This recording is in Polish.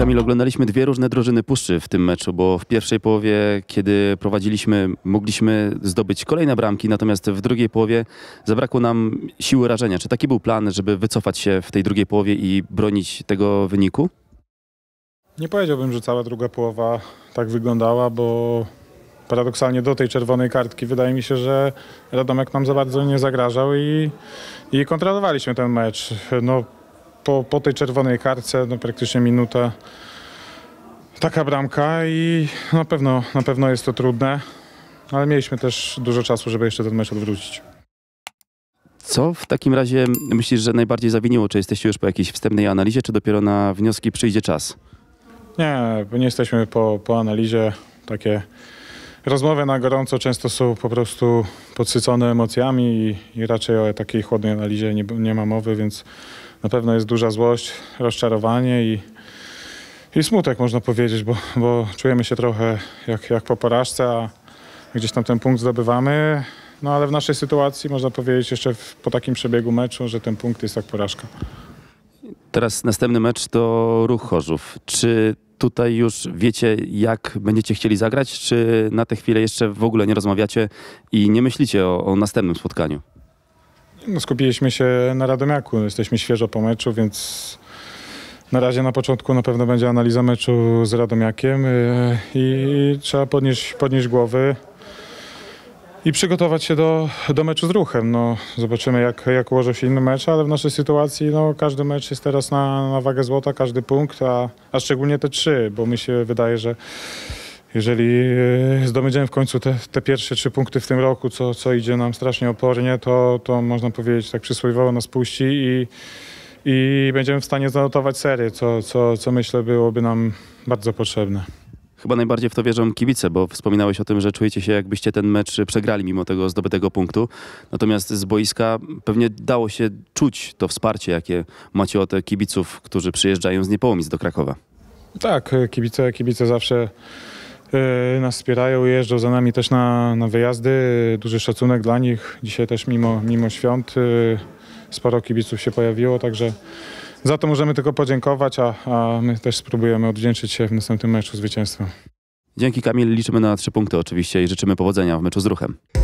Kamil, oglądaliśmy dwie różne drużyny Puszczy w tym meczu, bo w pierwszej połowie, kiedy prowadziliśmy, mogliśmy zdobyć kolejne bramki, natomiast w drugiej połowie zabrakło nam siły rażenia. Czy taki był plan, żeby wycofać się w tej drugiej połowie i bronić tego wyniku? Nie powiedziałbym, że cała druga połowa tak wyglądała, bo paradoksalnie do tej czerwonej kartki wydaje mi się, że Radomiak nam za bardzo nie zagrażał i kontrolowaliśmy ten mecz. No, po tej czerwonej kartce praktycznie minuta taka bramka i na pewno jest to trudne, ale mieliśmy też dużo czasu, żeby jeszcze ten mecz odwrócić. Co w takim razie myślisz, że najbardziej zawiniło? Czy jesteście już po jakiejś wstępnej analizie, czy dopiero na wnioski przyjdzie czas? Nie jesteśmy po analizie. Takie rozmowy na gorąco często są po prostu podsycone emocjami i raczej o takiej chłodnej analizie nie ma mowy, więc na pewno jest duża złość, rozczarowanie i smutek, można powiedzieć, bo czujemy się trochę jak po porażce, a gdzieś tam ten punkt zdobywamy. No ale w naszej sytuacji można powiedzieć jeszcze po takim przebiegu meczu, że ten punkt jest jak porażka. Teraz następny mecz to Ruch Chorzów. Czy tutaj już wiecie, jak będziecie chcieli zagrać, czy na tę chwilę jeszcze w ogóle nie rozmawiacie i nie myślicie o następnym spotkaniu? No, skupiliśmy się na Radomiaku. Jesteśmy świeżo po meczu, więc na razie na początku na pewno będzie analiza meczu z Radomiakiem i trzeba podnieść głowy i przygotować się do meczu z Ruchem. No, zobaczymy, jak ułożą się inne mecze, ale w naszej sytuacji każdy mecz jest teraz na wagę złota, każdy punkt, a szczególnie te trzy, bo mi się wydaje, że jeżeli zdobędziemy w końcu te pierwsze 3 punkty w tym roku, co idzie nam strasznie opornie, to można powiedzieć, tak przysłowiowo nas puści i będziemy w stanie zanotować serię, co myślę byłoby nam bardzo potrzebne. Chyba najbardziej w to wierzą kibice, bo wspominałeś o tym, że czujecie się, jakbyście ten mecz przegrali mimo tego zdobytego punktu. Natomiast z boiska pewnie dało się czuć to wsparcie, jakie macie od kibiców, którzy przyjeżdżają z Niepołomic do Krakowa. Tak, kibice zawsze nas wspierają, jeżdżą za nami też na wyjazdy. Duży szacunek dla nich. Dzisiaj też mimo świąt sporo kibiców się pojawiło, także za to możemy tylko podziękować, a my też spróbujemy odwdzięczyć się w następnym meczu zwycięstwem. Dzięki, Kamil, liczymy na 3 punkty oczywiście i życzymy powodzenia w meczu z Ruchem.